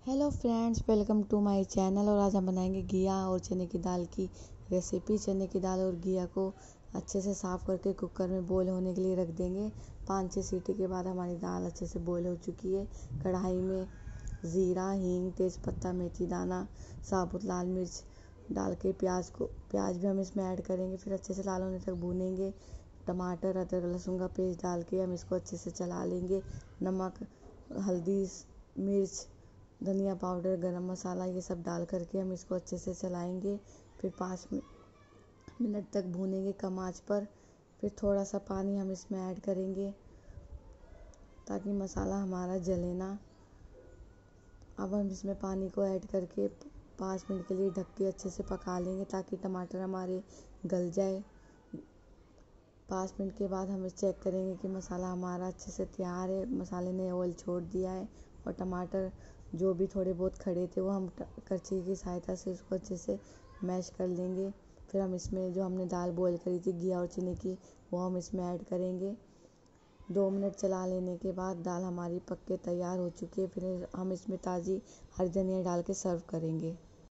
Hello friends, welcome to my channel. और आज हम बनाएंगे घिया और चने की दाल की रेसिपी। चने की दाल और घिया को अच्छे से साफ़ करके कुकर में बॉईल होने के लिए रख देंगे। 5-6 सीटी के बाद हमारी दाल अच्छे से बॉईल हो चुकी है। कढ़ाई में ज़ीरा, हींग, तेज़पत्ता, मेथी दाना, साबुत लाल मिर्च डाल के प्याज भी हम इसमें ऐड करेंगे। फिर अच्छे से लाल होने तक भूनेंगे। टमाटर, अदरक, लहसुन का पेस्ट डाल के हम इसको अच्छे से चला लेंगे। नमक, हल्दी, मिर्च, धनिया पाउडर, गरम मसाला ये सब डाल करके हम इसको अच्छे से चलाएंगे। फिर 5 मिनट तक भूनेंगे कम आंच पर। फिर थोड़ा सा पानी हम इसमें ऐड करेंगे ताकि मसाला हमारा जले ना। अब हम इसमें पानी को ऐड करके 5 मिनट के लिए ढक के अच्छे से पका लेंगे ताकि टमाटर हमारे गल जाए। 5 मिनट के बाद हम चेक करेंगे कि मसाला हमारा अच्छे से तैयार है, मसाले ने ऑयल छोड़ दिया है और टमाटर जो भी थोड़े बहुत खड़े थे वो हम करछी की सहायता से उसको अच्छे से मैश कर लेंगे। फिर हम इसमें जो हमने दाल बॉईल करी थी घिया और चने की, वो हम इसमें ऐड करेंगे। 2 मिनट चला लेने के बाद दाल हमारी पक के तैयार हो चुकी है। फिर हम इसमें ताज़ी हरी धनिया डाल के सर्व करेंगे।